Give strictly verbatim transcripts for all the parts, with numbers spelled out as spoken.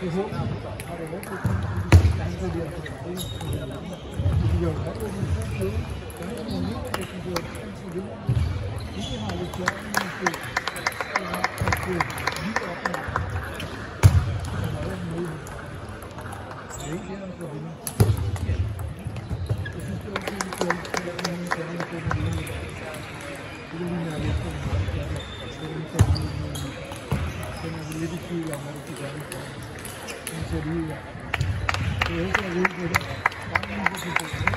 Jeg håber, at har det været lidt gange, så de har fået det. De gjorde det godt, men så blev det. Der er nogle nye, der kan gøre det til det. De har lidt gjort, men det er lige op med. Det er meget muligt. Det er ikke det, der får vinde. Jeg synes, det er okay, at vi gør det, at der er nogle gerne, der får vinde. Det er lige nærmest, at det er meget gerne. Det er lige nærmest. Den er lidt i tvivl om, hvad det kan gøre for. Den ser det ud af. Det er ikke at vide på det. Mange mennesker kan få det.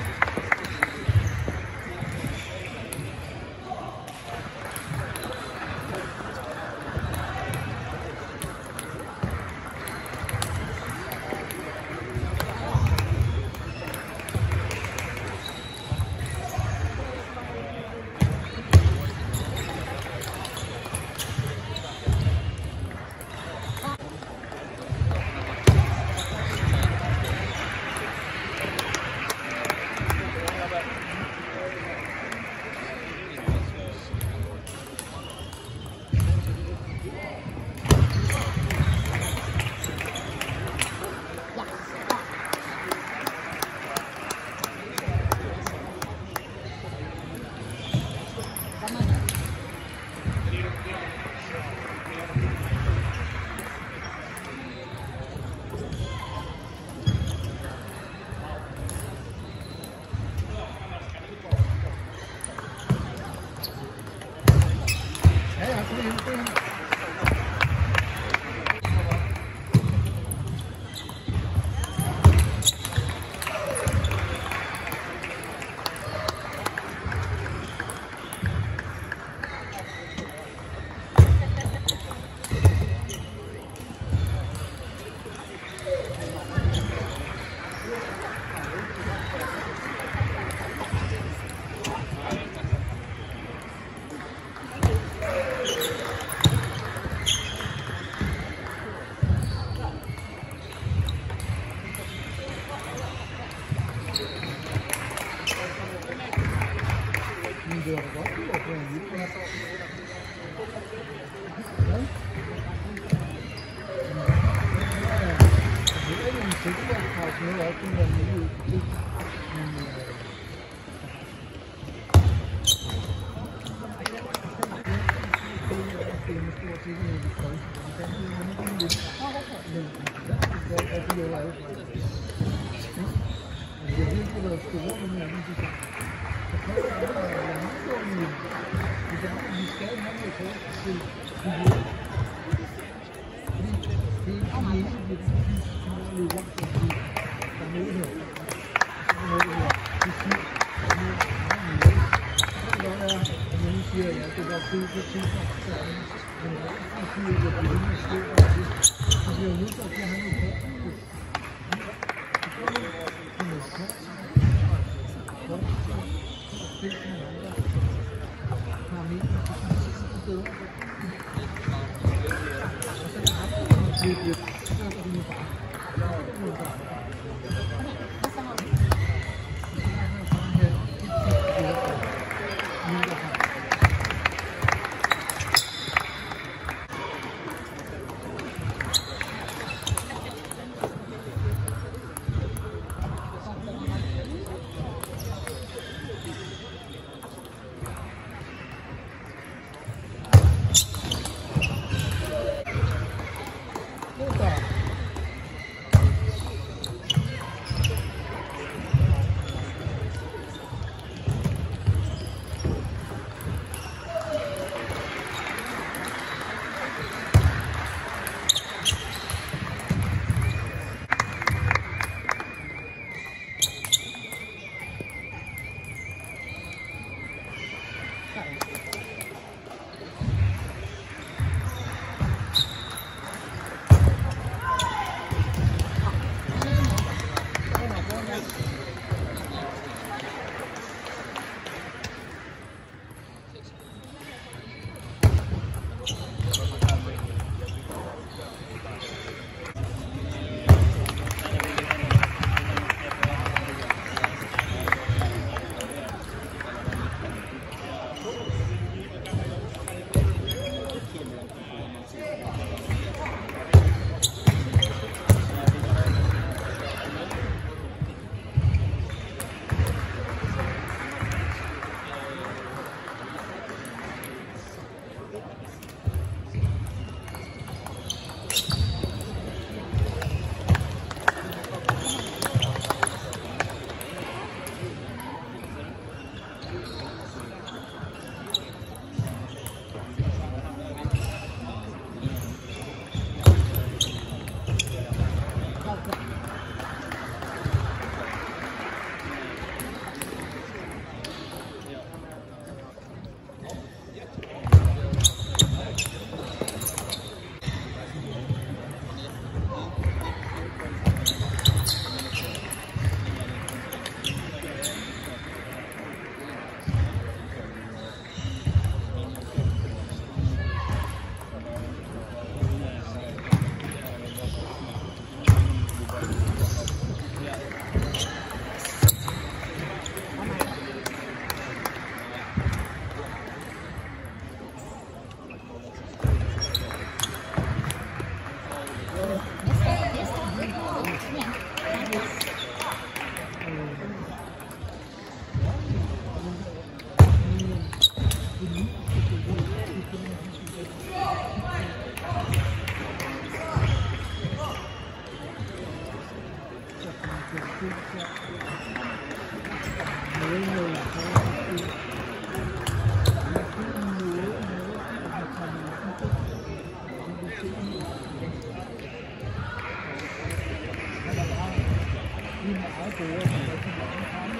store, som rigtig mange kampe.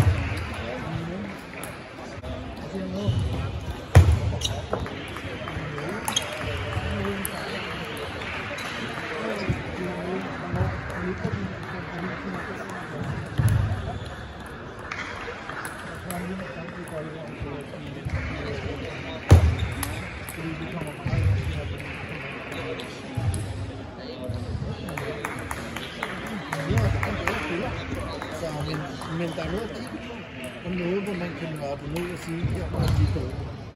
Og så nu. Men, men der er noget, om noget, hvor man kan nørde ned og sige, her var de gode.